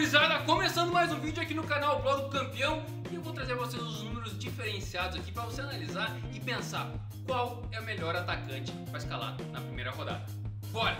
gurizada, começando mais um vídeo aqui no canal Blog do Campeão. E eu vou trazer pra vocês os números diferenciados aqui pra você analisar e pensar qual é o melhor atacante pra escalar na primeira rodada. Bora!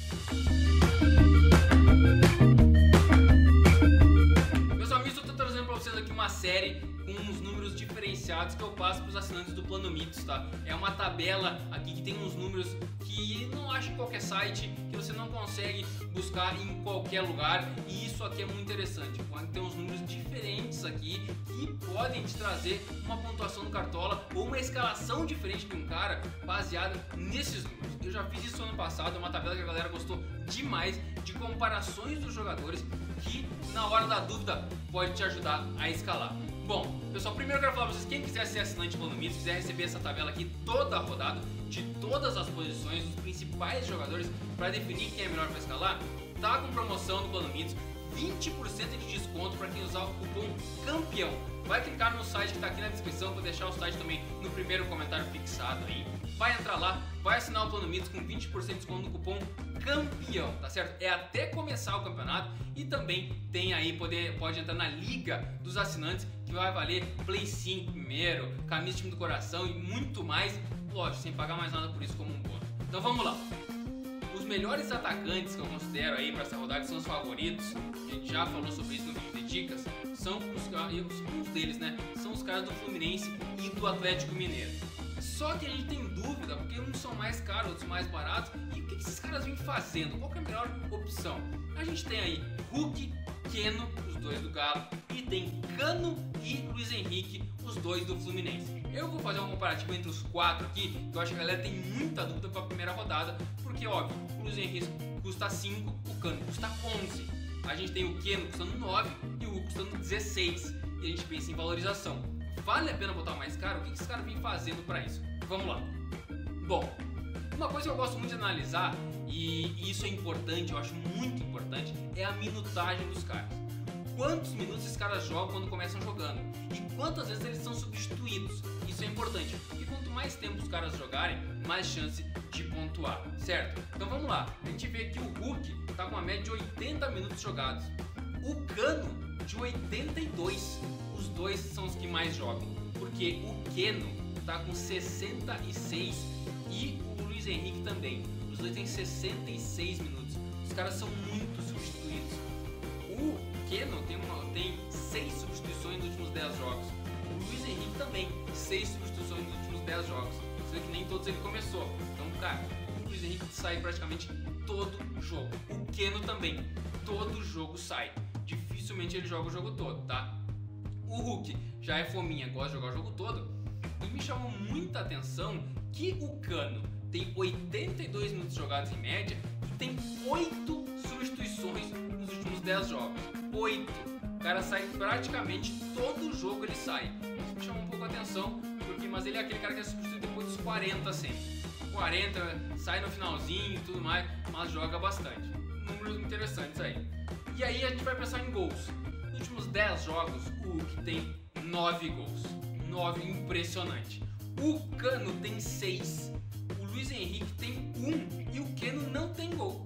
Meus amigos, eu tô trazendo pra vocês aqui uma série com uns números diferenciados que eu passo pros assinantes do Plano Mitos, tá? É uma tabela aqui que tem uns números que não acha em qualquer site, que você não consegue buscar em qualquer lugar, e isso aqui é muito interessante. Pode ter uns números diferentes aqui que podem te trazer uma pontuação no Cartola ou uma escalação diferente de um cara baseada nesses números. Eu já fiz isso ano passado, é uma tabela que a galera gostou demais, de comparações dos jogadores que na hora da dúvida pode te ajudar a escalar. Bom, pessoal, primeiro eu quero falar pra vocês, quem quiser ser assinante do Plano Mitos, quiser receber essa tabela aqui toda a rodada, de todas as posições, dos principais jogadores, para definir quem é melhor para escalar, tá com promoção no Plano Mitos, 20% de desconto para quem usar o cupom CAMPEÃO. Vai clicar no site que tá aqui na descrição, vou deixar o site também no primeiro comentário fixado aí. Vai entrar lá, vai assinar o Plano Mitos com 20% de desconto no cupom CAMPEÃO, tá certo? É até começar o campeonato, e também tem aí, pode entrar na liga dos assinantes, que vai valer Play 5 primeiro, camisa de time do coração e muito mais, lógico, sem pagar mais nada por isso como um bônus. Então vamos lá. Os melhores atacantes que eu considero aí para essa rodada, que são os favoritos, a gente já falou sobre isso no vídeo de dicas, são uns deles, né? São os caras do Fluminense e do Atlético Mineiro. Só que a gente tem dúvida, porque uns são mais caros, outros mais baratos, e o que esses caras vêm fazendo? Qual que é a melhor opção? A gente tem aí Hulk, Keno, os dois do Galo, e tem Cano e Luiz Henrique, os dois do Fluminense. Eu vou fazer um comparativo entre os quatro aqui, que eu acho que a galera tem muita dúvida para a primeira rodada, porque óbvio, o Luiz Henrique custa 5, o Cano custa 11. A gente tem o Keno custando 9 e o Hulk custando 16. E a gente pensa em valorização. Vale a pena botar mais caro? O que esses caras vêm fazendo para isso? Vamos lá. Bom, uma coisa que eu gosto muito de analisar, e isso é importante, eu acho muito importante, é a minutagem dos caras. Quantos minutos esses caras jogam quando começam jogando e quantas vezes eles são substituídos. Isso é importante, porque quanto mais tempo os caras jogarem, mais chance de pontuar, certo? Então vamos lá, a gente vê que o Hulk está com uma média de 80 minutos jogados, o Cano de 82, os dois são os que mais jogam, porque o Keno está com 66 e o Luiz Henrique também, os dois têm 66 minutos, os caras são muito substituídos. O Keno tem 6 substituições nos últimos 10 jogos. O Luiz Henrique também, 6 substituições nos últimos 10 jogos. Sendo que nem todos ele começou. Então, cara, o Luiz Henrique sai praticamente todo jogo. O Keno também, todo jogo sai. Dificilmente ele joga o jogo todo, tá? O Hulk já é fominha, gosta de jogar o jogo todo. E me chamou muita atenção que o Cano tem 82 minutos jogados em média e tem 8 substituições nos últimos 10 jogos. 8. O cara sai praticamente todo jogo, ele sai. Isso me chamou um pouco a atenção, mas ele é aquele cara que é substituído depois dos 40 sempre. 40, sai no finalzinho e tudo mais, mas joga bastante. Números interessantes aí. E aí a gente vai pensar em gols. Nos últimos 10 jogos, o Hulk tem 9 gols. 9, impressionante. O Cano tem 6. O Luiz Henrique tem 1 e o Keno não tem gol.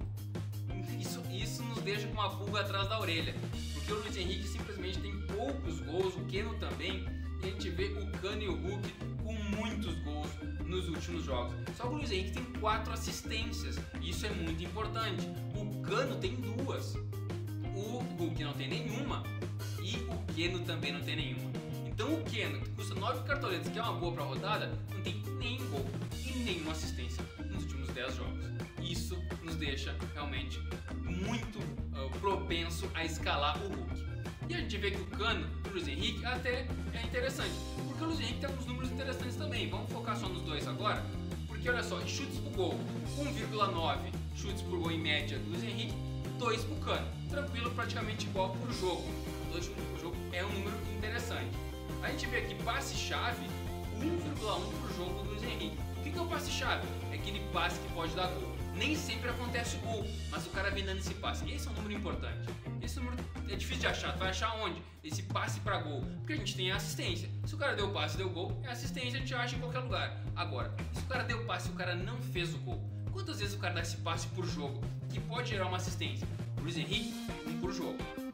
Isso nos deixa com uma pulga atrás da orelha, porque o Luiz Henrique simplesmente tem poucos gols, o Keno também, e a gente vê o Cano e o Hulk com muitos gols nos últimos jogos. Só que o Luiz Henrique tem 4 assistências, isso é muito importante. O Cano tem 2, o Hulk não tem nenhuma e o Keno também não tem nenhuma. Então o Keno, que custa 9 cartoletas, que é uma boa pra rodada, não tem nenhum gol e nenhuma assistência nos últimos 10 jogos. Isso nos deixa realmente muito propenso a escalar o Hulk. E a gente vê que o Cano e o Luiz Henrique até é interessante, porque o Luiz Henrique tem alguns números interessantes também. Vamos focar só nos dois agora, porque olha só, chutes por gol, 1,9 chutes por gol em média do Luiz Henrique, 2 pro Cano. Tranquilo, praticamente igual por jogo. 2 chutes por jogo é um número interessante. A gente vê aqui passe-chave, 1,1 por jogo do Luiz Henrique. O que é o passe-chave? É aquele passe que pode dar gol. Nem sempre acontece o gol, mas o cara vem dando esse passe. Esse é um número importante. Esse número é difícil de achar. Tu vai achar onde? Esse passe para gol. Porque a gente tem a assistência. Se o cara deu o passe e deu gol, é assistência, a gente acha em qualquer lugar. Agora, se o cara deu o passe e o cara não fez o gol, quantas vezes o cara dá esse passe por jogo que pode gerar uma assistência? O Luiz Henrique, 1 por jogo.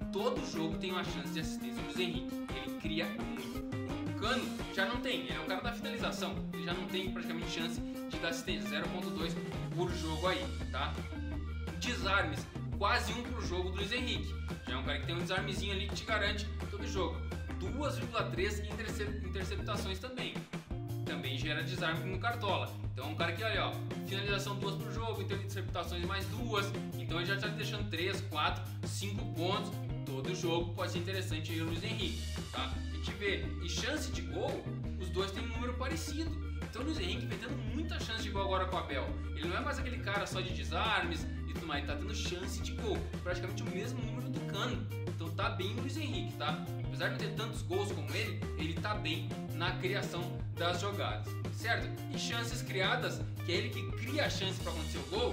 todo jogo tem uma chance de assistência do Luiz Henrique. Ele cria muito. O Cano já não tem, ele é o cara da finalização. Ele já não tem praticamente chance de dar assistência, 0.2 por jogo aí, tá? Desarmes, quase 1 por jogo do Luiz Henrique. Já é um cara que tem um desarmezinho ali que te garante todo jogo. 2,3 interceptações também. Também gera desarme no Cartola. Então é um cara que, olha, ó, finalização 2 por jogo, interceptações mais 2. Então ele já está deixando 3, 4, 5 pontos. Todo jogo pode ser interessante aí o Luiz Henrique, tá? A gente vê, e chance de gol, os dois têm um número parecido. Então o Luiz Henrique vem tendo muita chance de gol agora com o Abel. Ele não é mais aquele cara só de desarmes e tudo mais, ele tá tendo chance de gol. Praticamente o mesmo número do Cano. Então tá bem o Luiz Henrique, tá? Apesar de não ter tantos gols como ele tá bem na criação das jogadas, certo? E chances criadas, que é ele que cria a chance para acontecer o gol,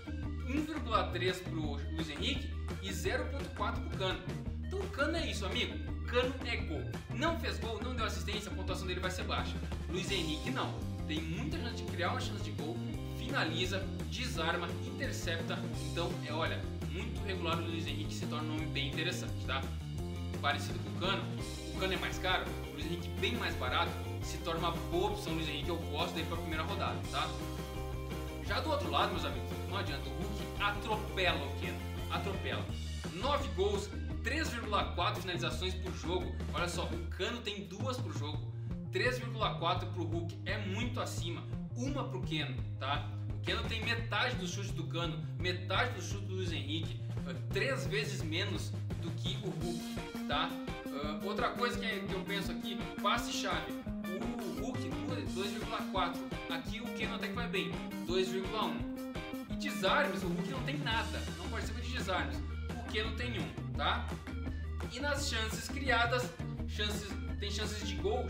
1,3 pro Luiz Henrique e 0,4 pro Cano. Então o Cano é isso, amigo. Cano é gol. Não fez gol, não deu assistência, a pontuação dele vai ser baixa. Luiz Henrique não. Tem muita chance de criar uma chance de gol, finaliza, desarma, intercepta. Então olha, muito regular o Luiz Henrique, se torna um nome bem interessante, tá? Parecido com o Cano é mais caro, o Luiz Henrique bem mais barato, se torna uma boa opção. O Luiz Henrique, eu gosto dele para a primeira rodada, tá? Já do outro lado, meus amigos, não adianta, o Hulk atropela o Keno, atropela. 9 gols, 3,4 finalizações por jogo. Olha só, o Cano tem 2 por jogo, 3,4 pro Hulk, é muito acima. Uma pro Keno, tá? O Keno tem metade dos chutes do Cano, metade dos chutes do Luiz Henrique, 3 vezes menos do que o Hulk, tá? Outra coisa que eu penso aqui, passe-chave. O Hulk 2,4, aqui o Keno até que vai bem, 2,1. E desarmes, o Hulk não tem nada, não participa de desarmes. O Keno tem 1, tá? E nas chances criadas, tem chances de gol,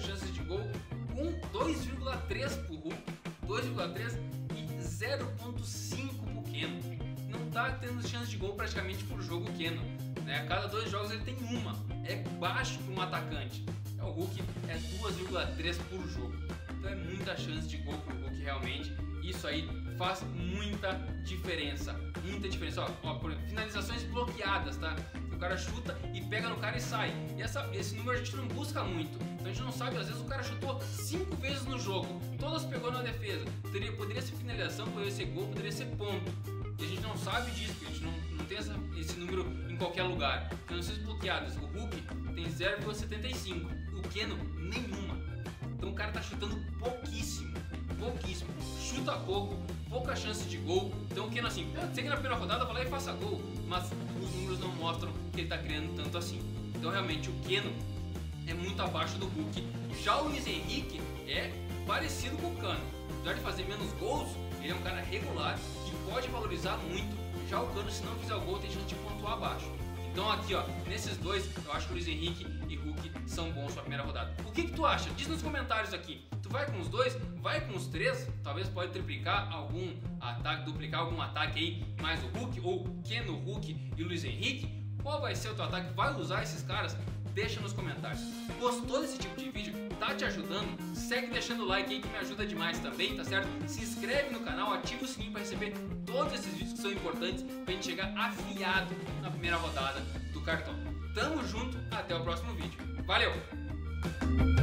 2,3 pro Hulk, 2,3 e 0,5 pro Keno. Não tá tendo chance de gol praticamente por jogo Keno, né? A cada 2 jogos ele tem uma, é baixo para um atacante. O Hulk é 2,3 por jogo, então é muita chance de gol pro Hulk realmente. Isso aí faz muita diferença, ó, por exemplo, finalizações bloqueadas, tá? O cara chuta e pega no cara e sai. E esse número a gente não busca muito, então a gente não sabe, às vezes o cara chutou 5 vezes no jogo, todas pegou na defesa. Poderia ser finalização, poderia ser gol, poderia ser ponto. E a gente não sabe disso, porque a gente não tem esse número em qualquer lugar. Finalizações bloqueadas, o Hulk tem 0,75, o Keno nenhuma. Então o cara tá chutando pouquíssimo, chuta pouco, pouca chance de gol. Então o Keno assim, sei que na primeira rodada vai lá e faça gol, mas os números não mostram que ele tá criando tanto assim. Então realmente o Keno é muito abaixo do Hulk. Já o Luiz Henrique é parecido com o Cano, apesar de fazer menos gols, ele é um cara regular que pode valorizar muito. Já o Cano, se não fizer o gol, tem chance de pontuar abaixo. Então aqui, ó, nesses dois, eu acho que o Luiz Henrique e Hulk são bons para a primeira rodada. O que tu acha? Diz nos comentários aqui. Tu vai com os dois? Vai com os três? Talvez pode triplicar algum ataque, duplicar algum ataque aí, mais o Hulk, ou Keno, Hulk e Luiz Henrique. Qual vai ser o teu ataque? Vai usar esses caras? Deixa nos comentários. Gostou desse tipo de vídeo? Tá te ajudando? Segue deixando o like aí que me ajuda demais também, tá certo? Se inscreve no canal, ativa o sininho para receber todos esses vídeos que são importantes pra gente chegar afiado na primeira rodada do Cartola. Tamo junto, até o próximo vídeo. Valeu!